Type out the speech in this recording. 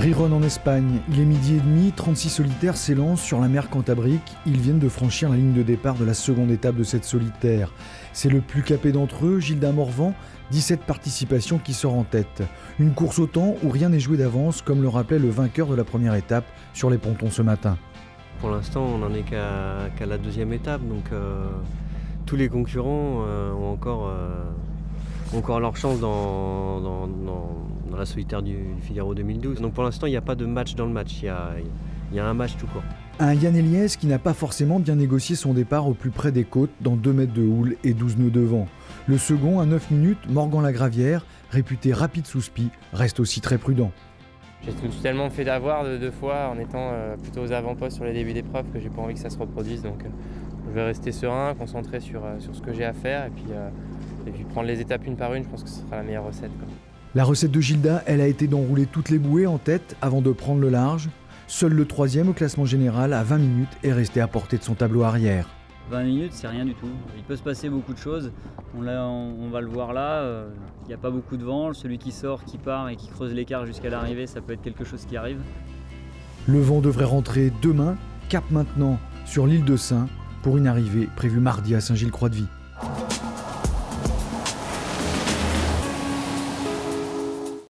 Riron en Espagne, il est 12h30, 36 solitaires s'élancent sur la mer Cantabrique. Ils viennent de franchir la ligne de départ de la seconde étape de cette solitaire. C'est le plus capé d'entre eux, Gilda Morvan, 17 participations qui sort en tête. Une course au temps où rien n'est joué d'avance, comme le rappelait le vainqueur de la première étape sur les pontons ce matin. Pour l'instant, on n'en est qu'à la deuxième étape, donc tous les concurrents ont encore leur chance dans la solitaire du Figaro 2012. Donc pour l'instant, il n'y a pas de match dans le match, il y a un match tout court. Un Yann Eliès qui n'a pas forcément bien négocié son départ au plus près des côtes, dans 2 mètres de houle et 12 nœuds de vent. Le second, à 9 minutes, Morgan Lagravière, réputé rapide sous spi, reste aussi très prudent. J'ai tellement fait d'avoir deux fois en étant plutôt aux avant-postes sur les débuts d'épreuve que j'ai pas envie que ça se reproduise. Donc je vais rester serein, concentré sur ce que j'ai à faire et puis prendre les étapes une par une, je pense que ce sera la meilleure recette, quoi. La recette de Gilda, elle a été d'enrouler toutes les bouées en tête avant de prendre le large. Seul le troisième au classement général à 20 minutes est resté à portée de son tableau arrière. 20 minutes, c'est rien du tout. Il peut se passer beaucoup de choses. On va le voir là. Il n'y a pas beaucoup de vent. Celui qui sort, qui part et qui creuse l'écart jusqu'à l'arrivée, ça peut être quelque chose qui arrive. Le vent devrait rentrer demain. Cap maintenant sur l'île de Sein pour une arrivée prévue mardi à Saint-Gilles-Croix-de-Vie.